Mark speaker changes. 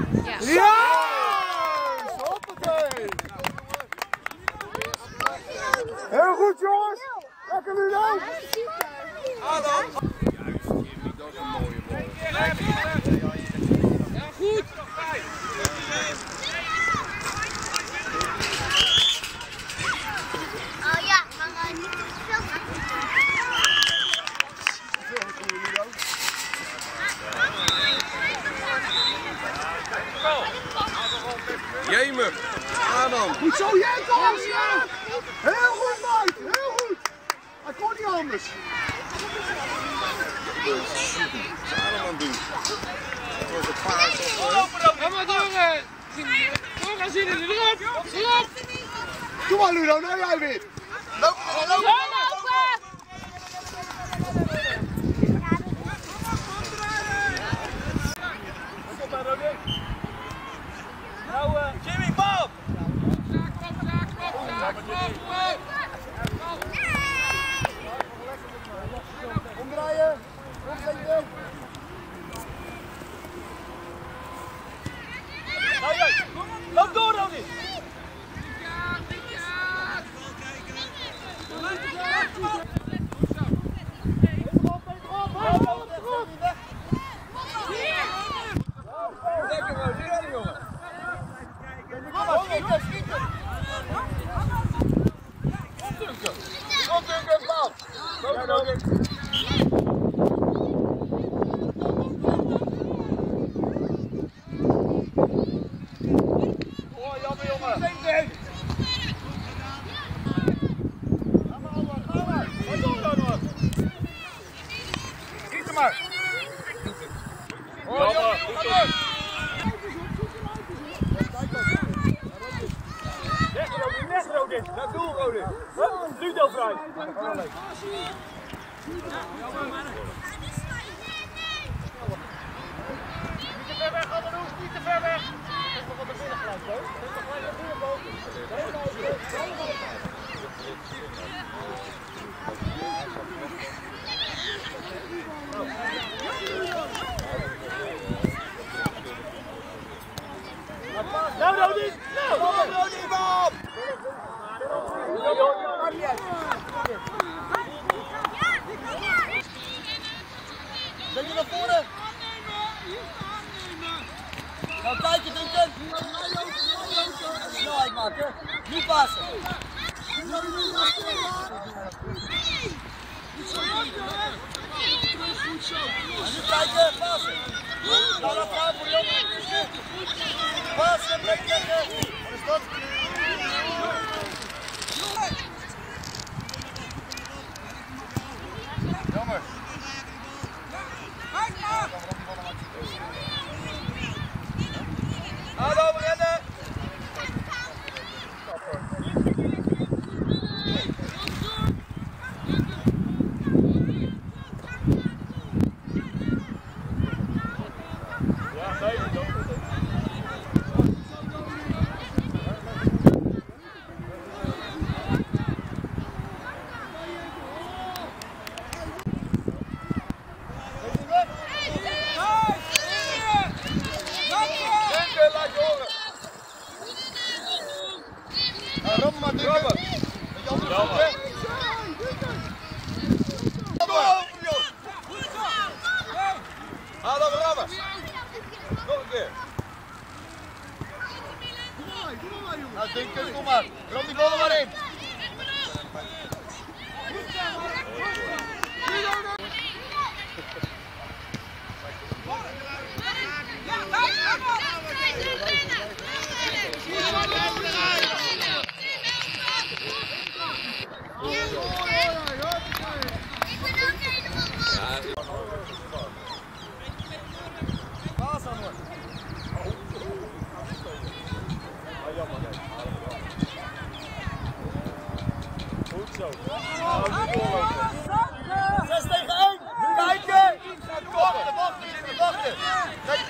Speaker 1: Ja!
Speaker 2: Ja! Hoppatee! Heel goed jongens! Lekker Ludo!
Speaker 3: Adam! Juist Jimmy, dat is een mooie bal. Ja, goed!
Speaker 4: Oh ja, maar niet te veel.
Speaker 3: Jemer, Adam.
Speaker 2: Goed zo, jij kans! Heel goed, Mike! Heel goed! Hij kon niet anders.
Speaker 3: Wat is Adam aan het doen? Dat was een paard.
Speaker 5: Ga maar door! Door gaan zitten! Erop! Erop!
Speaker 2: Doe maar Ludo, nou jij weer! Loop!
Speaker 3: Jimmy, Bob!
Speaker 2: Omdraaien! Omzetten!
Speaker 3: Loop door dan niet! Lekker man, zie je jongen? Kom schieten, schieten!
Speaker 2: Opdrukken, Paul!
Speaker 3: Ja, dan oh, jammer jongen! Ga door dan nog!
Speaker 2: Schiet hem maar!
Speaker 3: Oh, jammer! Ga door! Weg Rodin! Naar doel Rodin! Ludo vrij! Niet te ver weg, Anderhoes, niet te ver weg! Geef nog wat naar binnen gelijk, hoor. Geef nog gelijk naar binnen, nou, Rodin! Nou, Rodin, Bob!
Speaker 2: Ben je naar voren? Nou kijken, Duncan! Snelheid maken, niet passen! En nu kijken, passen! Nou, dat gaat voor jongen! Passen, breek leggen! Wat is dat? Jammer!
Speaker 3: Adam, rennen! Ja, zeker.
Speaker 2: Rammen maar, Duncan!
Speaker 3: Adam, rammen! Nog een keer!
Speaker 2: Nou, Duncan, kom maar! Ram die bal er maar in!
Speaker 3: Goed zo.
Speaker 2: 6 tegen 1! Kijken! Wachten, wachten, wachten!